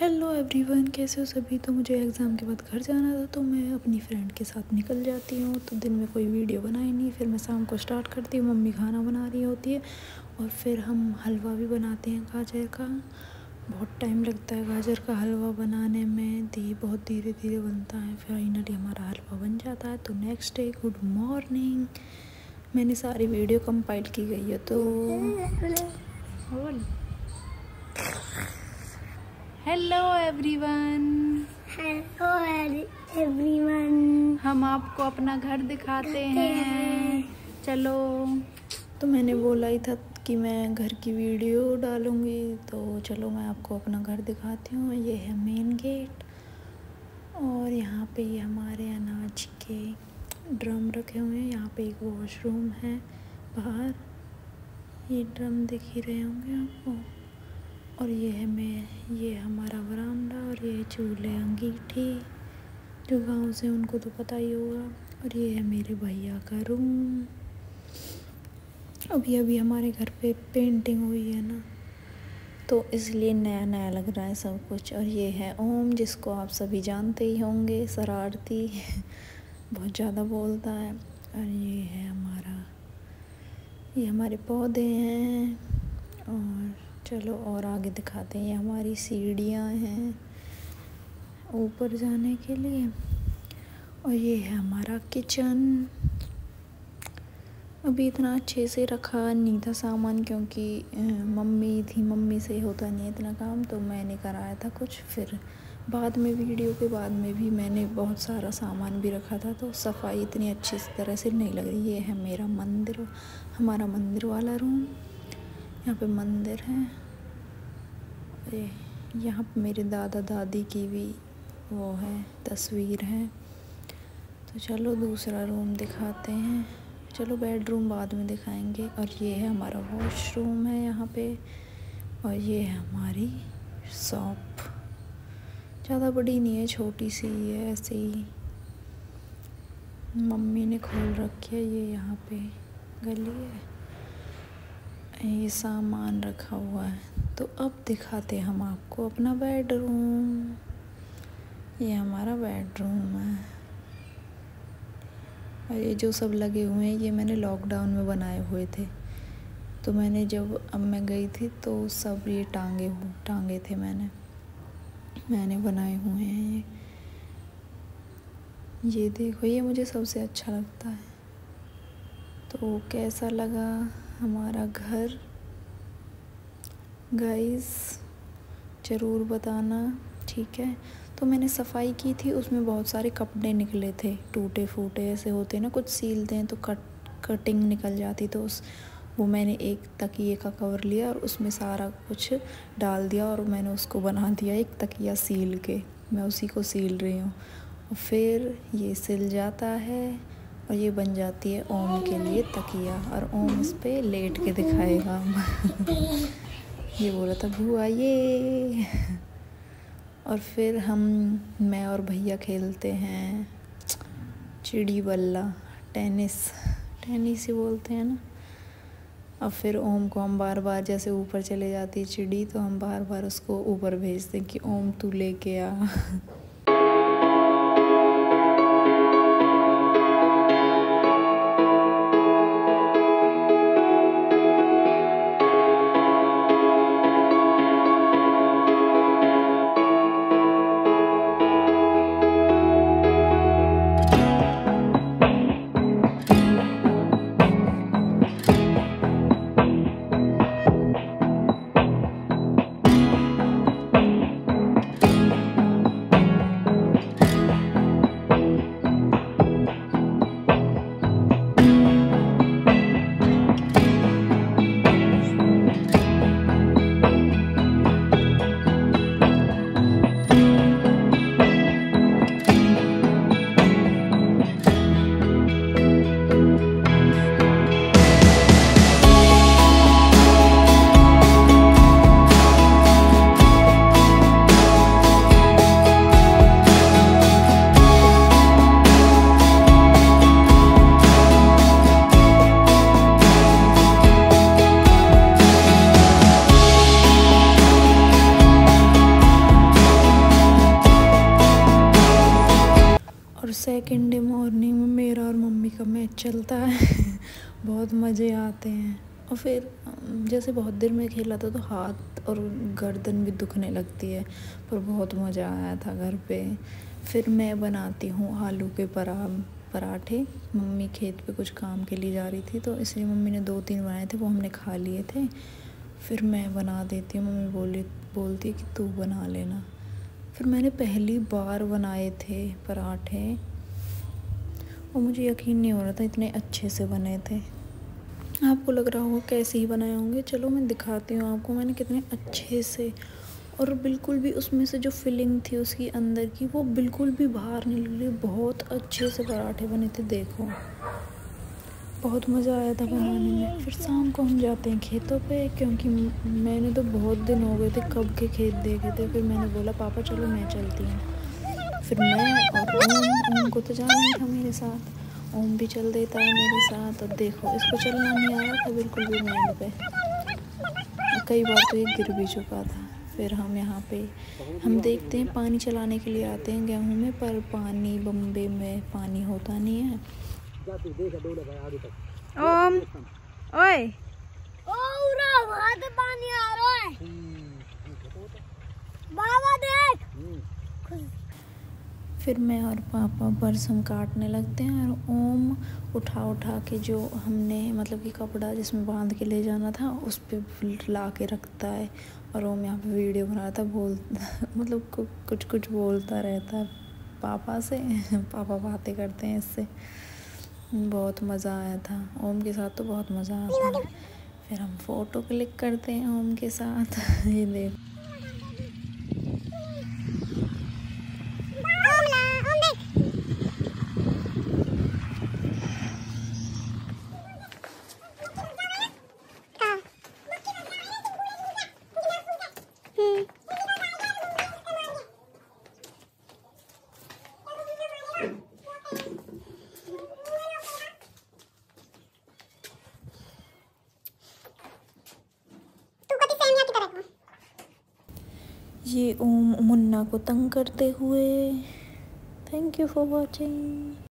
Hello everyone, कैसे हो सभी। तो मुझे एग्ज़ाम के बाद घर जाना था, तो मैं अपनी फ्रेंड के साथ निकल जाती हूँ। तो दिन में कोई वीडियो बनाई नहीं, फिर मैं शाम को स्टार्ट करती हूँ। मम्मी खाना बना रही होती है और फिर हम हलवा भी बनाते हैं गाजर का। बहुत टाइम लगता है गाजर का हलवा बनाने में, बहुत धीरे धीरे बनता है। फाइनली हमारा हलवा बन जाता है। तो नेक्स्ट डे, गुड मॉर्निंग। मैंने सारी वीडियो कंपाइल की गई है। तो हेलो एवरीवन। Hello everyone. हम आपको अपना घर दिखाते हैं, चलो। तो मैंने बोला ही था कि मैं घर की वीडियो डालूँगी, तो चलो मैं आपको अपना घर दिखाती हूँ। ये है मेन गेट और यहाँ पे ये हमारे अनाज के ड्रम रखे हुए हैं। यहाँ पे एक वॉशरूम है बाहर, ये ड्रम दिख ही रहे होंगे आपको। और ये हमारा बरामदा और ये चूल्हे अंगीठी, जो गांव से उनको तो पता ही होगा। और ये है मेरे भैया का रूम। अभी हमारे घर पे पेंटिंग हुई है ना, तो इसलिए नया नया लग रहा है सब कुछ। और ये है ओम, जिसको आप सभी जानते ही होंगे, शरारती बहुत ज़्यादा बोलता है। और ये हमारे पौधे हैं। और चलो और आगे दिखाते हैं। ये हमारी सीढ़ियाँ हैं ऊपर जाने के लिए। और ये है हमारा किचन। अभी इतना अच्छे से रखा नहीं था सामान, क्योंकि मम्मी से होता नहीं है इतना काम, तो मैंने कराया था कुछ। फिर बाद में वीडियो के बाद में भी मैंने बहुत सारा सामान भी रखा था, तो सफाई इतनी अच्छी तरह से नहीं लग रही। ये है मेरा मंदिर, हमारा मंदिर वाला रूम। यहाँ पे मंदिर है। यहाँ पे मेरे दादा दादी की भी वो है, तस्वीर है। तो चलो दूसरा रूम दिखाते हैं। चलो बेडरूम बाद में दिखाएंगे। और ये है हमारा वॉशरूम है यहाँ पे। और ये है हमारी शॉप, ज़्यादा बड़ी नहीं है, छोटी सी है, ऐसे ही मम्मी ने खोल रखी है। ये यहाँ पे गली है, ये सामान रखा हुआ है। तो अब दिखाते हैं हम आपको अपना बेडरूम। ये हमारा बेडरूम है। और ये जो सब लगे हुए हैं, ये मैंने लॉकडाउन में बनाए हुए थे। तो अब मैं गई थी तो सब ये टांगे थे, मैंने बनाए हुए हैं। ये देखो, ये मुझे सबसे अच्छा लगता है। तो कैसा लगा हमारा घर गाइस, ज़रूर बताना, ठीक है। तो मैंने सफाई की थी, उसमें बहुत सारे कपड़े निकले थे, टूटे फूटे ऐसे होते हैं ना, कुछ सीलते हैं तो कटिंग निकल जाती। तो वो मैंने एक तकिए का कवर लिया और उसमें सारा कुछ डाल दिया और मैंने उसको बना दिया एक तकिया सील के। मैं उसी को सील रही हूँ। और फिर ये सिल जाता है और ये बन जाती है ओम के लिए तकिया। और ओम इस पे लेट के दिखाएगा ये बोला था बुआ ये। और फिर मैं और भैया खेलते हैं चिड़ी बल्ला, टेनिस ही बोलते हैं ना। और फिर ओम को हम बार बार, जैसे ऊपर चले जाती है चिड़ी, तो हम बार बार उसको ऊपर भेजते हैं कि ओम तू लेके आ में चलता है। बहुत मज़े आते हैं। और फिर जैसे बहुत देर में खेला था तो हाथ और गर्दन भी दुखने लगती है, पर बहुत मज़ा आया था घर पे। फिर मैं बनाती हूँ आलू के पराठे। मम्मी खेत पे कुछ काम के लिए जा रही थी तो इसलिए मम्मी ने 2-3 बनाए थे, वो हमने खा लिए थे। फिर मैं बना देती हूँ, मम्मी बोलती है कि तू बना लेना। फिर मैंने पहली बार बनाए थे पराठे और मुझे यकीन नहीं हो रहा था इतने अच्छे से बने थे। आपको लग रहा होगा कैसे ही बनाए होंगे, चलो मैं दिखाती हूँ आपको मैंने कितने अच्छे से। और बिल्कुल भी उसमें से जो फिलिंग थी उसकी अंदर की वो बिल्कुल भी बाहर नहीं निकली। बहुत अच्छे से पराठे बने थे, देखो बहुत मज़ा आया था बनाने में। फिर शाम को हम जाते हैं खेतों पे, क्योंकि मैंने तो बहुत दिन हो गए थे कब के खेत देखे थे। फिर मैंने बोला पापा चलो मैं चलती हूँ। फिर मैं और ओम को तो जाना ही था मेरे साथ, ओम भी चल देता है मेरे साथ। और देखो इसको चलना नहीं आ रहा था बिल्कुल भी मेड़ पे, कई बार तो ये गिर भी चुका था। फिर हम यहाँ पे हम देखते हैं पानी चलाने के लिए आते हैं गेहूँ में, पर पानी बम्बे में पानी होता नहीं है। ओम ओए वहाँ से पानी आ रहा है, बाबा देख। फिर मैं और पापा बरसम काटने लगते हैं और ओम उठा के जो हमने मतलब कि कपड़ा जिसमें बांध के ले जाना था उस पर ला के रखता है। और ओम यहाँ पे वीडियो बना रहा था, मतलब कुछ बोलता रहता है पापा से। पापा बातें करते हैं इससे। बहुत मज़ा आया था ओम के साथ, तो बहुत मज़ा आता है। फिर हम फ़ोटो क्लिक करते हैं ओम के साथ। ये देख ये ओम मुन्ना को तंग करते हुए। Thank you for watching.